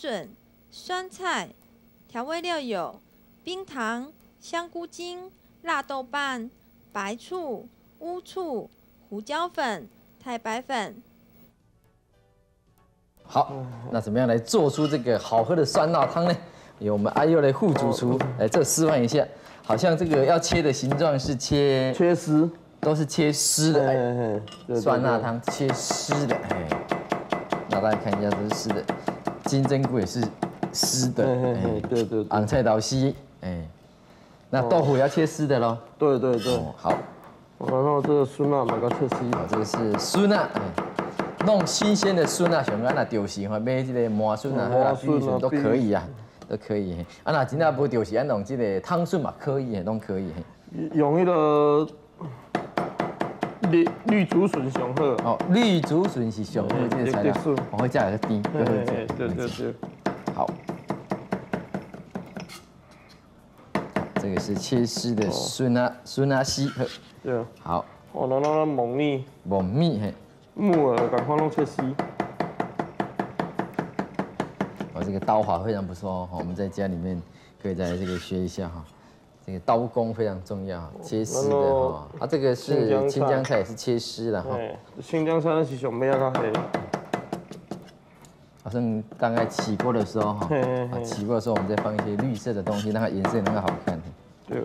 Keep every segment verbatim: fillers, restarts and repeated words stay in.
笋、酸菜，调味料有冰糖、香菇精、辣豆瓣、白醋、乌醋、胡椒粉、太白粉。 好，那怎么样来做出这个好喝的酸辣汤呢？由我们阿佑的副主厨来这示范一下。好像这个要切的形状是切切丝， 都是切丝的。哎， 对酸辣汤切丝的，哎，那大家看一下，这是丝的。金针菇也是丝的，哎， 对对。 昂菜刀丝，哎，那豆腐也要切丝的喽。 对对对。 好， 然后这个酸辣马个切丝。 好，这个是酸辣，哎，弄新鲜的酸辣，像咱那丢时哈，买这个麻笋啊、或者玉笋都可以啊。都可以，啊那真正无就是咱弄这个汤笋嘛，可以，拢可以。 用那个绿绿竹笋上好。 哦，绿竹笋是上好这个材料，我会加个甜，更好吃。 对对对。 好，这个是切丝的笋啊笋啊丝， 对。 好。 哦，然后焖米。 焖米嘿。 木耳赶快弄切丝。 哦，这个刀法非常不错哦，我们在家里面可以在这个学一下哈。这个刀工非常重要，切丝的哈。啊，这个是青江菜，也是切丝的哈。 青江菜是上尾啊较黑。 好像大概起锅的时候哈，啊起锅的时候我们再放一些绿色的东西，让它颜色能够好看。 对。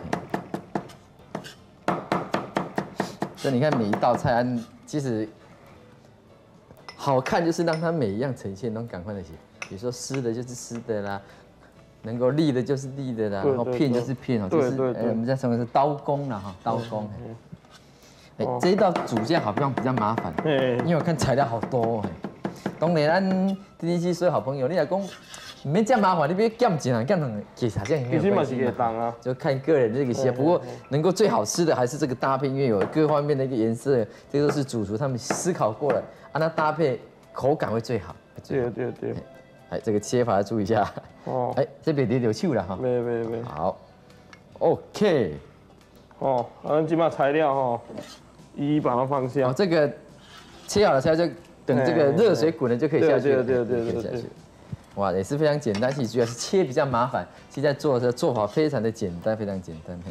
所以你看每一道菜啊，其实好看就是让它每一样呈现，都赶快的写。比如说湿的就是湿的啦，能够立的就是立的啦，然后片就是片哦，就是哎我们在称为是刀工啦哈，刀工。哎，这一道煮酱好像比较麻烦，因为我看材料好多哎。当然咱 D D G 所有好朋友，你来讲唔免这样麻烦，你别减一两减两个，其实好像也没有关系嘛，就看个人这个喜好。不过能够最好吃的还是这个搭配，因为有各方面的一个颜色，这都是主厨他们思考过了，啊，那搭配口感会最好。 对对对。 哎，这个切法要注意一下。哦。哎，这边得留手了哈。 没没没。 好。OK。 哦，咱今把材料哈，一一把它放下。 哦，这个切好了菜就等这个热水滚了就可以下去了。 对对对对对。 哇，也是非常简单，其实主要是切比较麻烦，现在做的时候做法非常的简单，非常简单。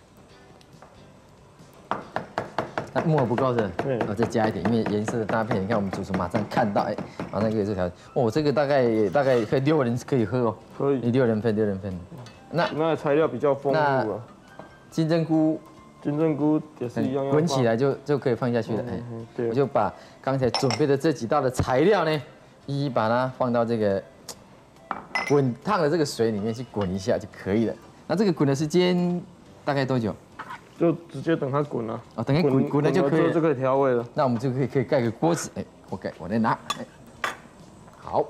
那木耳不够的，我再加一点，因为颜色的搭配，你看我们主厨马上看到，哎，马上可以做调整。哦，这个大概大概可以六个人可以喝哦， 可以， 你六人份，六人份。 那那材料比较丰富啊。 金针菇， 金针菇也是一样， 滚起来就就可以放下去了。哎，我就把刚才准备的这几道的材料呢，一一把它放到这个滚烫的这个水里面去滚一下就可以了。那这个滚的时间大概多久？ 就直接等它滚了。 哦，等它滚滚了就可以， 就可以调味了。 那我们就可以可以盖个锅子，哎，我盖，我来拿，哎，好。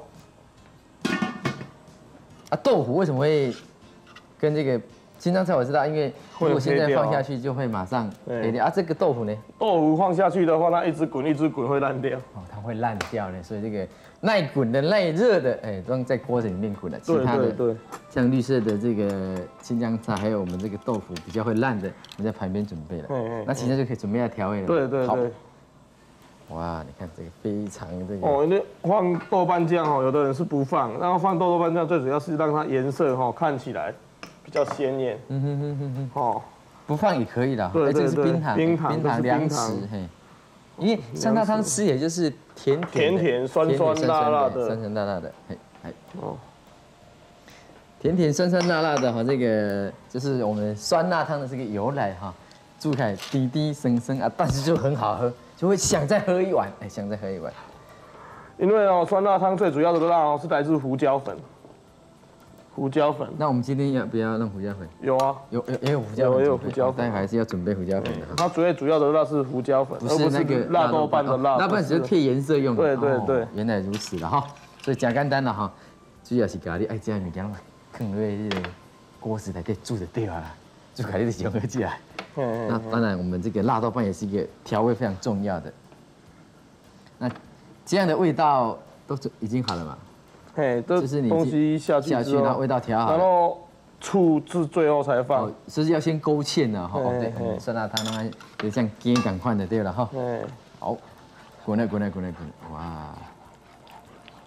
啊，豆腐为什么会跟这个青江菜我知道，因为如果现在放下去就会马上黑掉啊。这个豆腐呢？ 豆腐放下去的话，它一直滚一直滚会烂掉。 哦，它会烂掉呢，所以这个耐滚的、耐热的，哎，都在锅子里面滚了。其他的，对，像绿色的这个青江菜，还有我们这个豆腐比较会烂的，我们在旁边准备了。嗯那其他就可以准备来调味了。 对对对。 哇，你看这个非常这个。 哦，那放豆瓣酱哦，有的人是不放，然后放豆豆瓣酱最主要是让它颜色哈看起来比较鲜艳。嗯哼哼哼哼。哦， 不放也可以啦。 对对对。 这是冰糖， 冰糖， 冰糖凉匙，嘿。因为酸辣汤吃也就是甜甜甜酸酸辣辣的， 酸酸辣辣的，哎哎哦，甜甜酸酸辣辣的哈，这个就是我们酸辣汤的这个由来哈。煮开滴滴声声啊，但是就很好喝，就会想再喝一碗，哎，想再喝一碗。 因为哦，酸辣汤最主要的辣哦是来自胡椒粉。胡椒粉。 那我们今天要不要弄胡椒粉？ 有啊， 有有也有胡椒粉， 也有胡椒粉， 但还是要准备胡椒粉的。 它最主要的辣是胡椒粉， 不是那个辣豆瓣的辣。 辣瓣只是配颜色用的。 对对对， 原来如此了哈，所以简单单了哈，主要是咖喱爱这样物件嘛，放入这个锅子才可以煮得掉啊，煮咖喱的融合起来。那当然，我们这个辣豆瓣也是一个调味非常重要的。那这样的味道都已经好了嘛？ 嘿，这东西下去之后， 然后味道调好， 然后醋是最后才放， 哦，所以要先勾芡的哈。哦，对，酸辣汤让它有像煎赶快的对了哈。好，滚来滚来滚来滚，哇！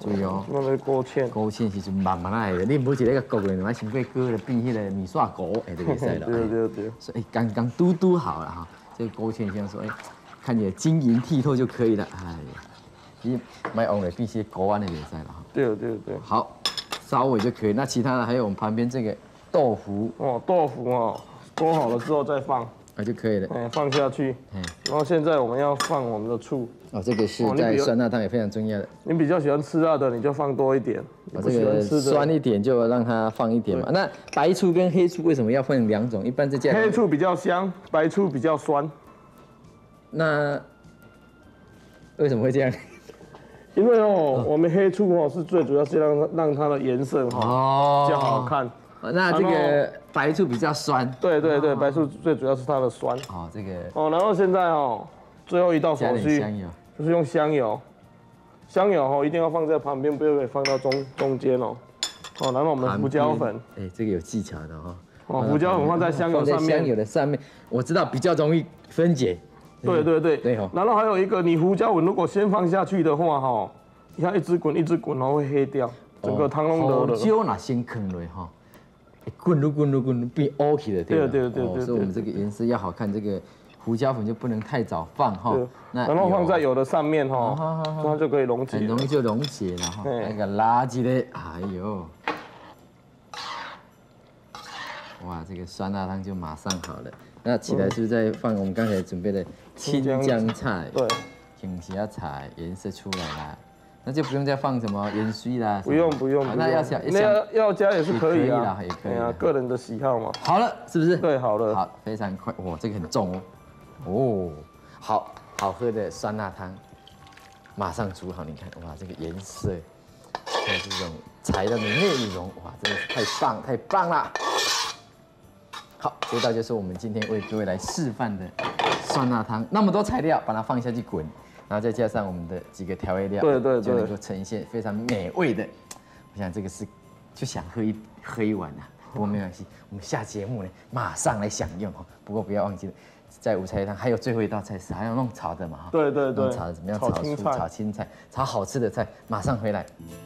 注意哦。 那个勾芡， 勾芡是慢慢来的，你唔好一个焗的，买先过锅了变迄个米线糊，哎，就可以了。 对对对。 所以刚刚嘟嘟好了哈，这个勾芡这样说，哎，看起来晶莹剔透就可以了。哎呀，你买往了必须勾完的比赛了哈。 对对对。 好，稍微就可以。那其他的还有我们旁边这个豆腐。 哦，豆腐哦，勾好了之后再放。 啊就可以了。 哎，放下去。嗯。然后现在我们要放我们的醋。 哦，这个是在酸辣汤也非常重要的。 你比较喜欢吃辣的，你就放多一点。 啊，这个酸一点就让它放一点嘛。那白醋跟黑醋为什么要分两种？一般在家黑醋比较香，白醋比较酸。 那为什么会这样？ 因为哦，我们黑醋哦是最主要是让让它的颜色哈比较好看。 那这个白醋比较酸。 对对对，白醋最主要是它的酸。 哦，这个。 哦，然后现在哦，最后一道手续就是用香油。香油哦一定要放在旁边，不可以放到中中间哦。哦，然后我们胡椒粉。 哎，这个有技巧的哈。 哦，胡椒粉放在香油上面。 香油的上面，我知道比较容易分解。 对对对。 对哦。 然后还有一个，你胡椒粉如果先放下去的话哈，你看一直滚一直滚，然后会黑掉，整个汤拢得了。 胡椒那先放落哈。滚噜滚噜滚噜变 O K 的，对吧？ 对对对对。 所以我们这个颜色要好看，这个胡椒粉就不能太早放哈。 那然后放在油的上面哈，它就可以溶解。 很容易就溶解了哈。那个垃圾的，哎呦，哇，这个酸辣汤就马上好了。那起来是不是再放我们刚才准备的青江菜？ 对， 青下菜颜色出来了。那就不用再放什么盐水啦， 不用不用， 那要想那要要加也是可以啊，也可以啊， 个人的喜好嘛。 好了，是不是？ 对，好了。 好，非常快，哇，这个很重哦。哦，好好喝的酸辣汤，马上煮好，你看，哇，这个颜色，还有这种材料的内容，哇，真的是太棒太棒了。好，这道就是我们今天为各位来示范的酸辣汤，那么多材料，把它放下去滚。然后再加上我们的几个调味料， 对对对， 就能够呈现非常美味的。我想这个是就想喝一喝一碗啊，不过没关系，我们下节目呢马上来享用哦。不过不要忘记了，在五菜汤还有最后一道菜是还要弄炒的嘛哈。 对对对， 弄炒的怎么样？炒青菜，炒青菜，炒好吃的菜，马上回来。